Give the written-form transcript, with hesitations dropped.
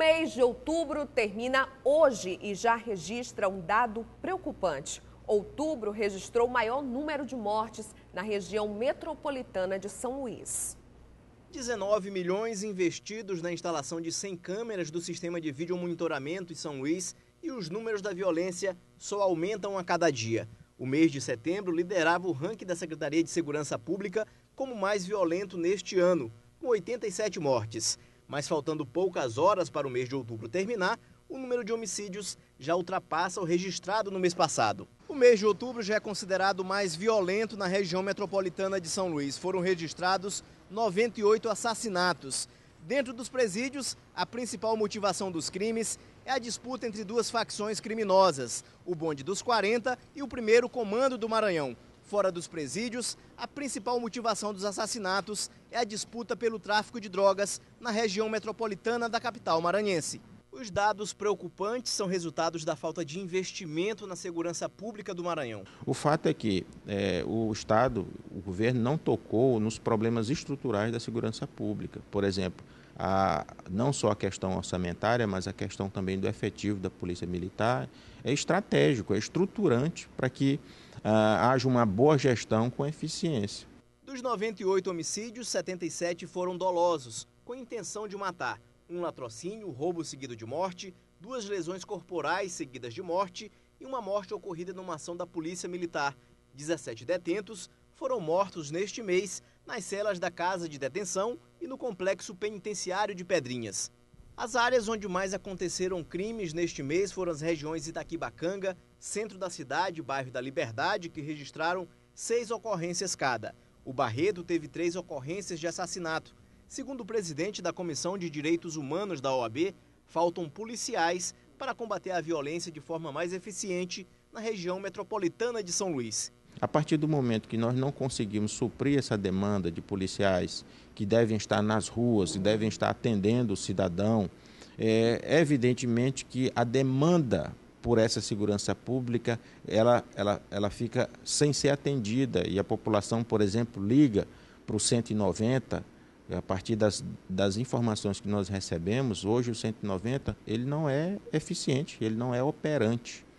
mês de outubro termina hoje e já registra um dado preocupante. Outubro registrou o maior número de mortes na região metropolitana de São Luís. 19 milhões investidos na instalação de 100 câmeras do sistema de vídeo monitoramento em São Luís e os números da violência só aumentam a cada dia. O mês de setembro liderava o ranking da Secretaria de Segurança Pública como mais violento neste ano, com 87 mortes. Mas faltando poucas horas para o mês de outubro terminar, o número de homicídios já ultrapassa o registrado no mês passado. O mês de outubro já é considerado o mais violento na região metropolitana de São Luís. Foram registrados 98 assassinatos. Dentro dos presídios, a principal motivação dos crimes é a disputa entre duas facções criminosas, o Bonde dos 40 e o Primeiro Comando do Maranhão. Fora dos presídios, a principal motivação dos assassinatos é a disputa pelo tráfico de drogas na região metropolitana da capital maranhense. Os dados preocupantes são resultados da falta de investimento na segurança pública do Maranhão. O fato é que o Estado, o governo, não tocou nos problemas estruturais da segurança pública. Por exemplo, não só a questão orçamentária, mas a questão também do efetivo da Polícia Militar. É estratégico, é estruturante para que haja uma boa gestão com eficiência. Dos 98 homicídios, 77 foram dolosos, com intenção de matar. Um latrocínio, roubo seguido de morte, 2 lesões corporais seguidas de morte e uma morte ocorrida numa ação da Polícia Militar. 17 detentos foram mortos neste mês nas celas da Casa de Detenção e no Complexo Penitenciário de Pedrinhas. As áreas onde mais aconteceram crimes neste mês foram as regiões Itaquibacanga, centro da cidade e bairro da Liberdade, que registraram 6 ocorrências cada. O Barreto teve 3 ocorrências de assassinato. Segundo o presidente da Comissão de Direitos Humanos da OAB, faltam policiais para combater a violência de forma mais eficiente na região metropolitana de São Luís. A partir do momento que nós não conseguimos suprir essa demanda de policiais que devem estar nas ruas e devem estar atendendo o cidadão, é evidentemente que a demanda por essa segurança pública ela fica sem ser atendida e a população, por exemplo, liga para o 190. A partir das informações que nós recebemos, hoje o 190 ele não é eficiente, ele não é operante.